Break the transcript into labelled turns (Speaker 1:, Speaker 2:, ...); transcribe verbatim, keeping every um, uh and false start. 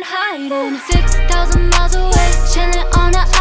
Speaker 1: hiding six thousand miles away, chilling on the